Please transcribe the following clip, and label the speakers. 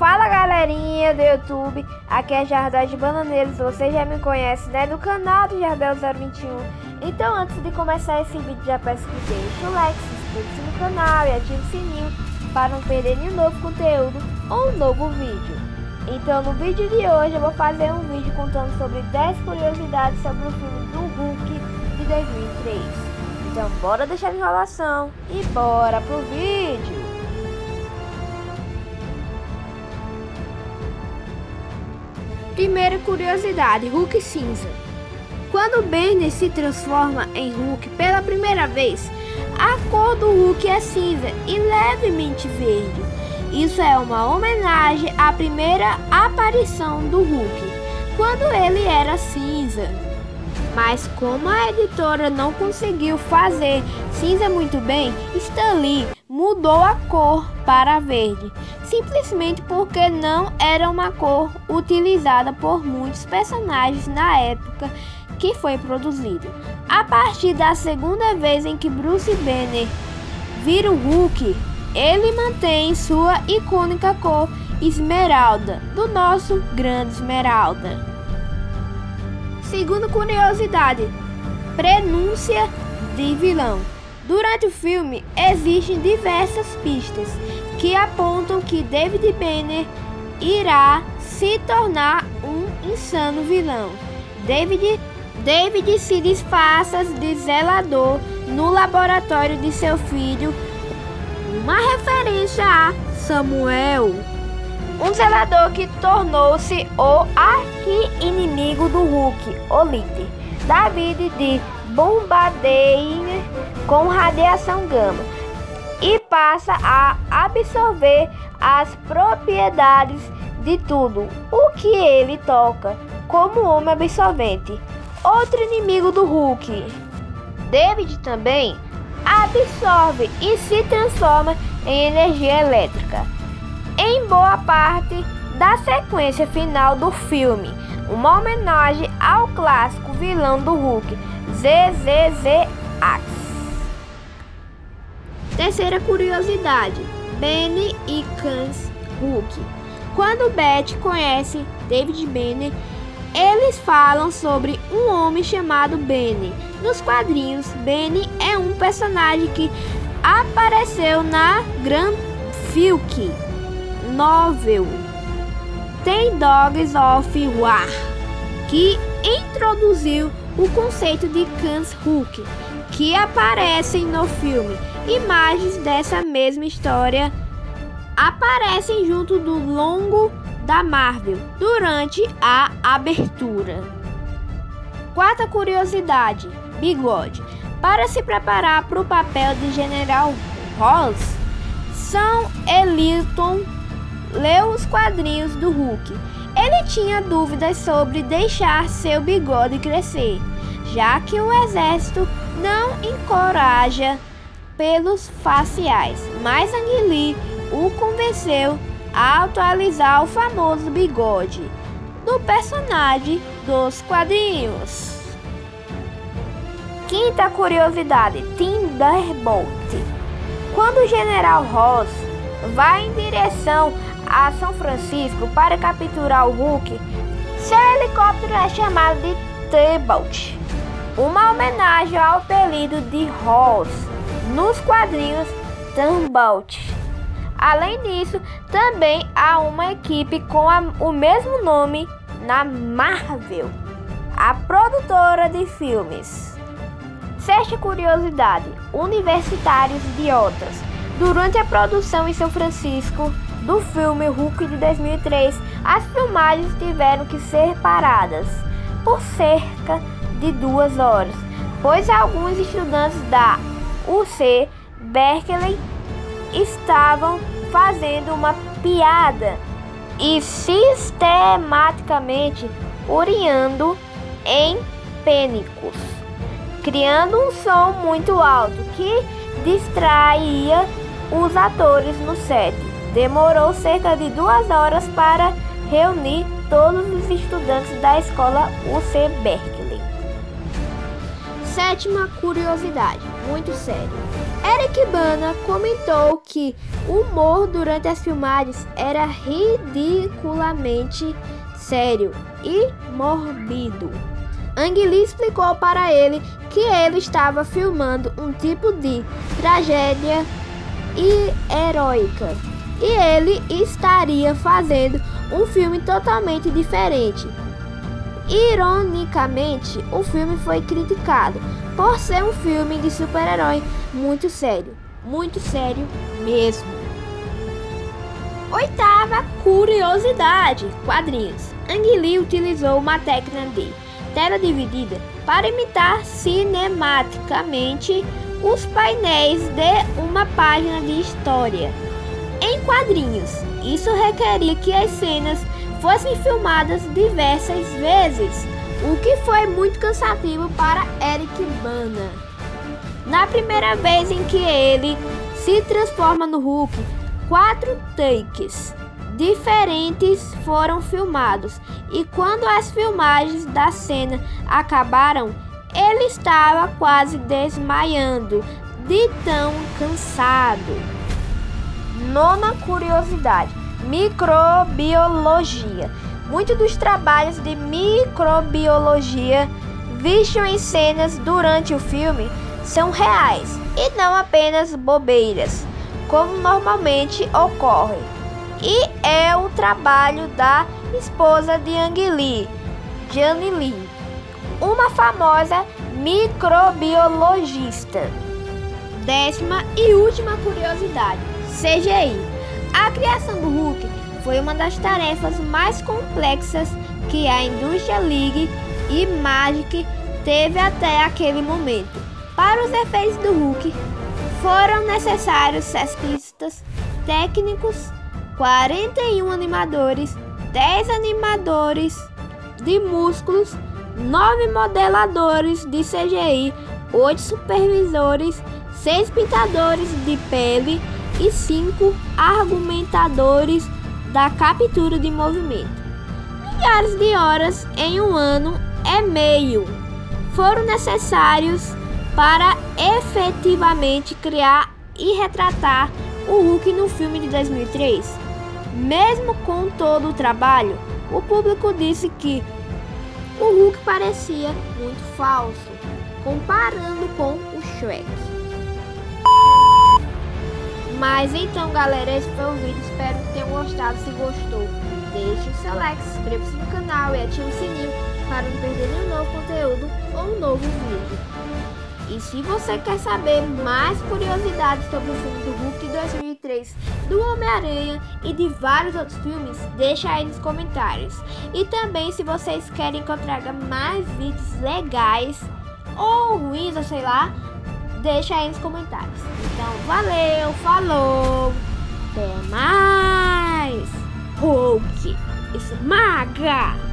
Speaker 1: Fala galerinha do YouTube, aqui é Jardel de Bananeiros, você já me conhece, né, do canal do Jardel 021. Então antes de começar esse vídeo já peço que deixe o like, se inscreva no canal e ative o sininho para não perder nenhum novo conteúdo ou um novo vídeo. Então no vídeo de hoje eu vou fazer um vídeo contando sobre 10 curiosidades sobre o filme do Hulk de 2003. Então bora deixar de enrolação e bora pro vídeo! Primeira curiosidade, Hulk cinza. Quando Banner se transforma em Hulk pela primeira vez, a cor do Hulk é cinza e levemente verde. Isso é uma homenagem à primeira aparição do Hulk, quando ele era cinza. Mas como a editora não conseguiu fazer cinza muito bem, Stan Lee mudou a cor para verde, simplesmente porque não era uma cor utilizada por muitos personagens na época que foi produzido. A partir da segunda vez em que Bruce Banner vira o Hulk, ele mantém sua icônica cor esmeralda, do nosso grande esmeralda. Segunda curiosidade, prenúncia de vilão. Durante o filme, existem diversas pistas que apontam que David Banner irá se tornar um insano vilão. David se disfarça de zelador no laboratório de seu filho, uma referência a Samuel, um zelador que tornou-se o arqui-inimigo do Hulk, o líder. David de bombardeia com radiação gama e passa a absorver as propriedades de tudo o que ele toca, como homem absorvente. Outro inimigo do Hulk, David também absorve e se transforma em energia elétrica em boa parte da sequência final do filme, uma homenagem ao clássico vilão do Hulk, ZZZ-Ax. Terceira curiosidade, Banner e Kans Hulk. Quando Beth conhece David Banner, eles falam sobre um homem chamado Banner. Nos quadrinhos, Banner é um personagem que apareceu na Graphic Novel The Dogs of War, que introduziu o conceito de Kans Hulk, que aparecem no filme. Imagens dessa mesma história aparecem junto do logo da Marvel durante a abertura. Quarta curiosidade, bigode. Para se preparar para o papel de General Ross, Sam Elliott leu os quadrinhos do Hulk. Ele tinha dúvidas sobre deixar seu bigode crescer, já que o exército não encoraja pelos faciais, mas Ang Lee o convenceu a atualizar o famoso bigode do personagem dos quadrinhos. Quinta curiosidade, Thunderbolt. Quando o General Ross vai em direção a São Francisco para capturar o Hulk, seu helicóptero é chamado de Thunderbolt, uma homenagem ao apelido de Ross nos quadrinhos Thunderbolt. Além disso, também há uma equipe com o mesmo nome na Marvel, a produtora de filmes. Sexta curiosidade, universitários idiotas. Durante a produção em São Francisco do filme Hulk de 2003, as filmagens tiveram que ser paradas por cerca de 2 horas, pois alguns estudantes da UC Berkeley estavam fazendo uma piada e sistematicamente urinando em pênicos, criando um som muito alto que distraía os atores no set. Demorou cerca de 2 horas para reunir todos os estudantes da escola UC Berkeley. Sétima curiosidade, muito sério. Eric Bana comentou que o humor durante as filmagens era ridiculamente sério e morbido. Ang Lee explicou para ele que ele estava filmando um tipo de tragédia heróica e ele estaria fazendo um filme totalmente diferente. Ironicamente, o filme foi criticado por ser um filme de super-herói muito sério mesmo. Oitava curiosidade: quadrinhos. Ang Lee utilizou uma técnica de tela dividida para imitar cinematicamente os painéis de uma página de história em quadrinhos. Isso requeria que as cenas fossem filmadas diversas vezes, o que foi muito cansativo para Eric Bana. Na primeira vez em que ele se transforma no Hulk, 4 takes diferentes foram filmados, e quando as filmagens da cena acabaram, ele estava quase desmaiando de tão cansado. Nona curiosidade: microbiologia. Muitos dos trabalhos de microbiologia vistos em cenas durante o filme são reais e não apenas bobeiras, como normalmente ocorre. E é o trabalho da esposa de Ang Lee, Jane Lee, uma famosa microbiologista. 10ª e última curiosidade: CGI. A criação do Hulk foi uma das tarefas mais complexas que a Indústria League e Magic teve até aquele momento. Para os efeitos do Hulk, foram necessários artistas técnicos, 41 animadores, 10 animadores de músculos, 9 modeladores de CGI, 8 supervisores, 6 pintadores de pele e 5 argumentadores da captura de movimento. Milhares de horas em um ano e meio foram necessários para efetivamente criar e retratar o Hulk no filme de 2003. Mesmo com todo o trabalho, o público disse que o Hulk parecia muito falso, comparando com o Shrek. Mas então, galera, esse foi o vídeo. Espero que tenham gostado. Se gostou, deixe o seu like, inscreva-se no canal e ative o sininho para não perder nenhum novo conteúdo ou um novo vídeo. E se você quer saber mais curiosidades sobre o filme do Hulk de 2003, do Homem-Aranha e de vários outros filmes, deixa aí nos comentários. E também, se vocês querem que eu traga mais vídeos legais ou ruins, ou sei lá, deixa aí nos comentários. Então, valeu, falou, até mais! Hulk esmaga!